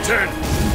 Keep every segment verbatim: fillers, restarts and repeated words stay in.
Satan!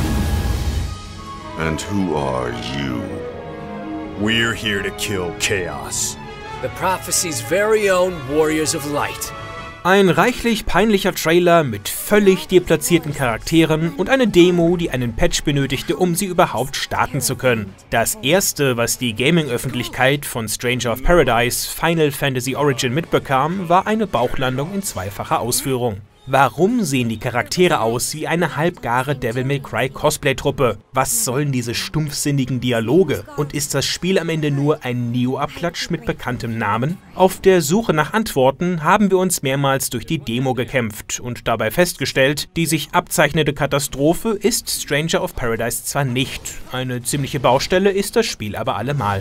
And who are you? We're here to kill Chaos. The Prophecy's very own Warriors of Light. Ein reichlich peinlicher Trailer mit völlig deplatzierten Charakteren und eine Demo, die einen Patch benötigte, um sie überhaupt starten zu können. Das erste, was die Gaming-Öffentlichkeit von Stranger of Paradise Final Fantasy Origin mitbekam, war eine Bauchlandung in zweifacher Ausführung. Warum sehen die Charaktere aus wie eine halbgare Devil May Cry Cosplay-Truppe? Was sollen diese stumpfsinnigen Dialoge? Und ist das Spiel am Ende nur ein Neo-Abklatsch mit bekanntem Namen? Auf der Suche nach Antworten haben wir uns mehrmals durch die Demo gekämpft und dabei festgestellt, die sich abzeichnende Katastrophe ist Stranger of Paradise zwar nicht. Eine ziemliche Baustelle ist das Spiel aber allemal.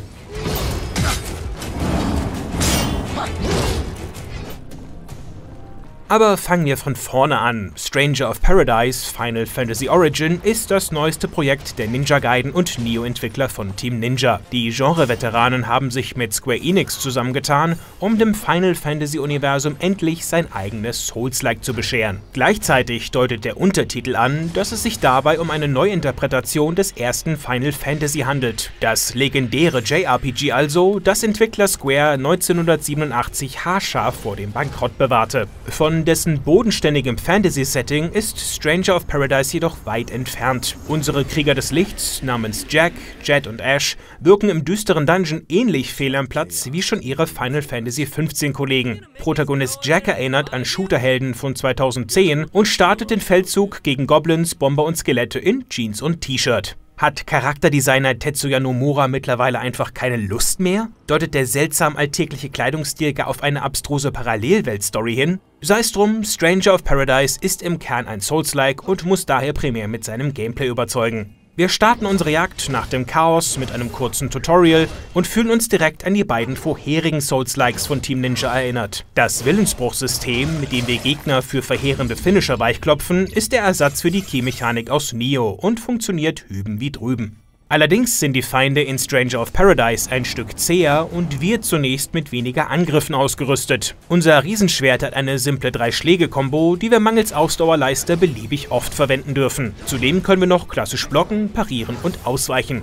Aber fangen wir von vorne an. Stranger of Paradise Final Fantasy Origin ist das neueste Projekt der Ninja Gaiden und Neo-Entwickler von Team Ninja. Die Genre-Veteranen haben sich mit Square Enix zusammengetan, um dem Final Fantasy-Universum endlich sein eigenes Souls-like zu bescheren. Gleichzeitig deutet der Untertitel an, dass es sich dabei um eine Neuinterpretation des ersten Final Fantasy handelt. Das legendäre J R P G also, das Entwickler Square neunzehnhundertsiebenundachtzig haarscharf vor dem Bankrott bewahrte. Von dessen bodenständigem Fantasy-Setting ist Stranger of Paradise jedoch weit entfernt. Unsere Krieger des Lichts namens Jack, Jet und Ash wirken im düsteren Dungeon ähnlich fehl am Platz wie schon ihre Final Fantasy fünfzehn Kollegen. Protagonist Jack erinnert an Shooterhelden von zweitausendzehn und startet den Feldzug gegen Goblins, Bomber und Skelette in Jeans und T-Shirt. Hat Charakterdesigner Tetsuya Nomura mittlerweile einfach keine Lust mehr? Deutet der seltsam alltägliche Kleidungsstil gar auf eine abstruse Parallelwelt-Story hin? Sei es drum, Stranger of Paradise ist im Kern ein Souls-like und muss daher primär mit seinem Gameplay überzeugen. Wir starten unsere Jagd nach dem Chaos mit einem kurzen Tutorial und fühlen uns direkt an die beiden vorherigen Souls-likes von Team Ninja erinnert. Das Willensbruchsystem, mit dem wir Gegner für verheerende Finisher weichklopfen, ist der Ersatz für die Key-Mechanik aus Neo und funktioniert hüben wie drüben. Allerdings sind die Feinde in Stranger of Paradise ein Stück zäher und wir zunächst mit weniger Angriffen ausgerüstet. Unser Riesenschwert hat eine simple drei-Schläge-Kombo, die wir mangels Ausdauerleiste beliebig oft verwenden dürfen. Zudem können wir noch klassisch blocken, parieren und ausweichen.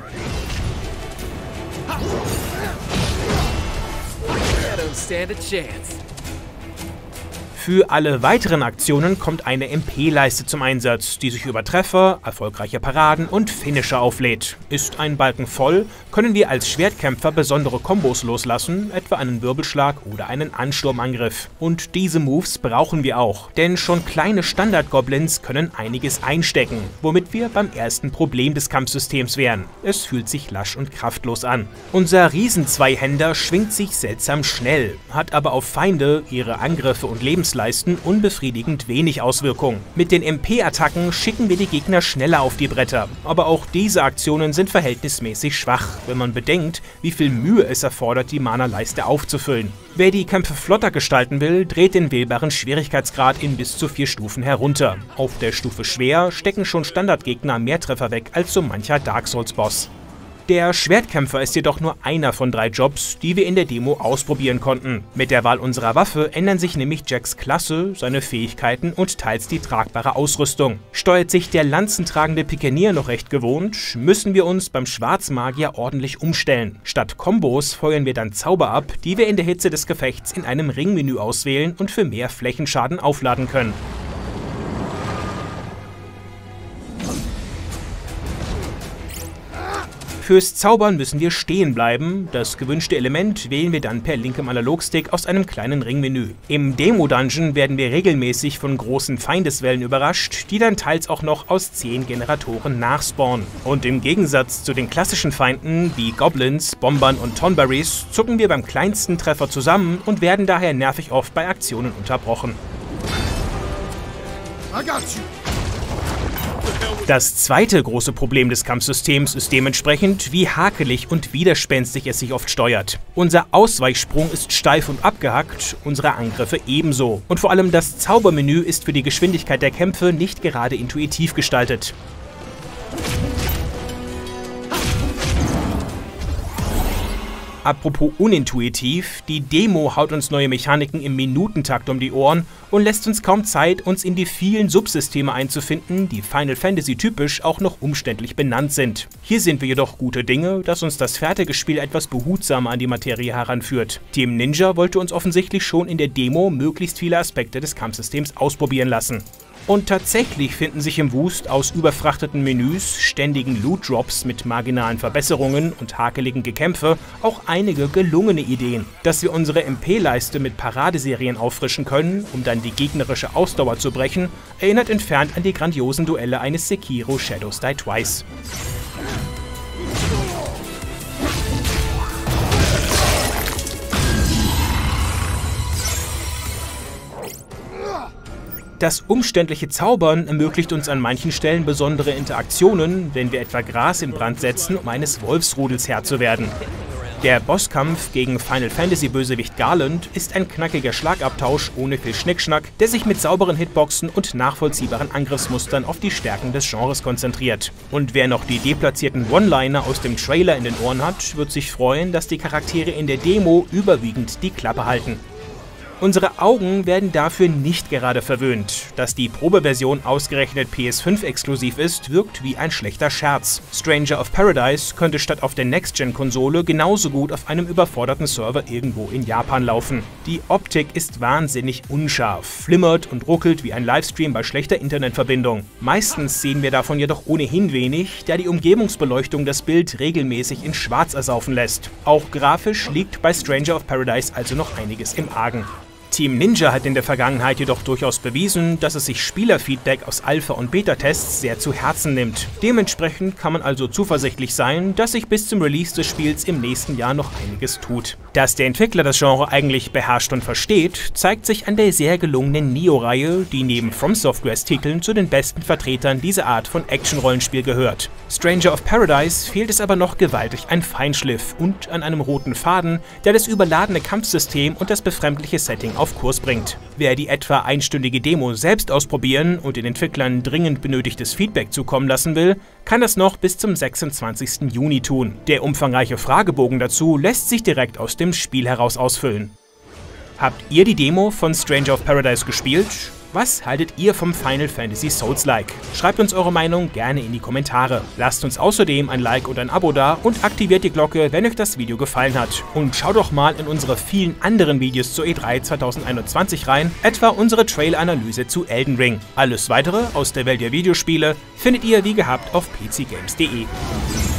Für alle weiteren Aktionen kommt eine M P-Leiste zum Einsatz, die sich über Treffer, erfolgreiche Paraden und Finisher auflädt. Ist ein Balken voll, können wir als Schwertkämpfer besondere Kombos loslassen, etwa einen Wirbelschlag oder einen Ansturmangriff. Und diese Moves brauchen wir auch, denn schon kleine Standard-Goblins können einiges einstecken, womit wir beim ersten Problem des Kampfsystems wären. Es fühlt sich lasch und kraftlos an. Unser Riesen-Zweihänder schwingt sich seltsam schnell, hat aber auf Feinde, ihre Angriffe und Lebens leisten unbefriedigend wenig Auswirkung. Mit den M P-Attacken schicken wir die Gegner schneller auf die Bretter, aber auch diese Aktionen sind verhältnismäßig schwach, wenn man bedenkt, wie viel Mühe es erfordert, die Mana-Leiste aufzufüllen. Wer die Kämpfe flotter gestalten will, dreht den wählbaren Schwierigkeitsgrad in bis zu vier Stufen herunter. Auf der Stufe Schwer stecken schon Standardgegner mehr Treffer weg als so mancher Dark Souls-Boss. Der Schwertkämpfer ist jedoch nur einer von drei Jobs, die wir in der Demo ausprobieren konnten. Mit der Wahl unserer Waffe ändern sich nämlich Jacks Klasse, seine Fähigkeiten und teils die tragbare Ausrüstung. Steuert sich der lanzentragende Pikenier noch recht gewohnt, müssen wir uns beim Schwarzmagier ordentlich umstellen. Statt Kombos feuern wir dann Zauber ab, die wir in der Hitze des Gefechts in einem Ringmenü auswählen und für mehr Flächenschaden aufladen können. Fürs Zaubern müssen wir stehen bleiben, das gewünschte Element wählen wir dann per linkem Analogstick aus einem kleinen Ringmenü. Im Demo-Dungeon werden wir regelmäßig von großen Feindeswellen überrascht, die dann teils auch noch aus zehn Generatoren nachspawnen. Und im Gegensatz zu den klassischen Feinden wie Goblins, Bombern und Tonberries zucken wir beim kleinsten Treffer zusammen und werden daher nervig oft bei Aktionen unterbrochen. I got you. Das zweite große Problem des Kampfsystems ist dementsprechend, wie hakelig und widerspenstig es sich oft steuert. Unser Ausweichsprung ist steif und abgehackt, unsere Angriffe ebenso. Und vor allem das Zaubermenü ist für die Geschwindigkeit der Kämpfe nicht gerade intuitiv gestaltet. Apropos unintuitiv, die Demo haut uns neue Mechaniken im Minutentakt um die Ohren und lässt uns kaum Zeit, uns in die vielen Subsysteme einzufinden, die Final Fantasy typisch auch noch umständlich benannt sind. Hier sind wir jedoch gute Dinge, dass uns das fertige Spiel etwas behutsamer an die Materie heranführt. Team Ninja wollte uns offensichtlich schon in der Demo möglichst viele Aspekte des Kampfsystems ausprobieren lassen. Und tatsächlich finden sich im Wust aus überfrachteten Menüs, ständigen Loot-Drops mit marginalen Verbesserungen und hakeligen Gekämpfe auch einige gelungene Ideen. Dass wir unsere M P-Leiste mit Paradeserien auffrischen können, um dann die gegnerische Ausdauer zu brechen, erinnert entfernt an die grandiosen Duelle eines Sekiro Shadows Die Twice. Das umständliche Zaubern ermöglicht uns an manchen Stellen besondere Interaktionen, wenn wir etwa Gras in Brand setzen, um eines Wolfsrudels Herr zu werden. Der Bosskampf gegen Final Fantasy Bösewicht Garland ist ein knackiger Schlagabtausch ohne viel Schnickschnack, der sich mit sauberen Hitboxen und nachvollziehbaren Angriffsmustern auf die Stärken des Genres konzentriert. Und wer noch die deplatzierten One-Liner aus dem Trailer in den Ohren hat, wird sich freuen, dass die Charaktere in der Demo überwiegend die Klappe halten. Unsere Augen werden dafür nicht gerade verwöhnt. Dass die Probeversion ausgerechnet P S fünf exklusiv ist, wirkt wie ein schlechter Scherz. Stranger of Paradise könnte statt auf der Next-Gen-Konsole genauso gut auf einem überforderten Server irgendwo in Japan laufen. Die Optik ist wahnsinnig unscharf, flimmert und ruckelt wie ein Livestream bei schlechter Internetverbindung. Meistens sehen wir davon jedoch ohnehin wenig, da die Umgebungsbeleuchtung das Bild regelmäßig in Schwarz ersaufen lässt. Auch grafisch liegt bei Stranger of Paradise also noch einiges im Argen. Team Ninja hat in der Vergangenheit jedoch durchaus bewiesen, dass es sich Spielerfeedback aus Alpha- und Beta-Tests sehr zu Herzen nimmt. Dementsprechend kann man also zuversichtlich sein, dass sich bis zum Release des Spiels im nächsten Jahr noch einiges tut. Dass der Entwickler das Genre eigentlich beherrscht und versteht, zeigt sich an der sehr gelungenen Nioh-Reihe, die neben From Softwares Titeln zu den besten Vertretern dieser Art von Action-Rollenspiel gehört. Stranger of Paradise fehlt es aber noch gewaltig an Feinschliff und an einem roten Faden, der das überladene Kampfsystem und das befremdliche Setting auf Kurs bringt. Wer die etwa einstündige Demo selbst ausprobieren und den Entwicklern dringend benötigtes Feedback zukommen lassen will, kann das noch bis zum sechsundzwanzigsten Juni tun. Der umfangreiche Fragebogen dazu lässt sich direkt aus dem Spiel heraus ausfüllen. Habt ihr die Demo von Stranger of Paradise gespielt? Was haltet ihr vom Final Fantasy Souls-like? Schreibt uns eure Meinung gerne in die Kommentare. Lasst uns außerdem ein Like und ein Abo da und aktiviert die Glocke, wenn euch das Video gefallen hat. Und schaut doch mal in unsere vielen anderen Videos zur E drei zweitausendeinundzwanzig rein, etwa unsere Trailer-Analyse zu Elden Ring. Alles weitere aus der Welt der Videospiele findet ihr wie gehabt auf p c games punkt de.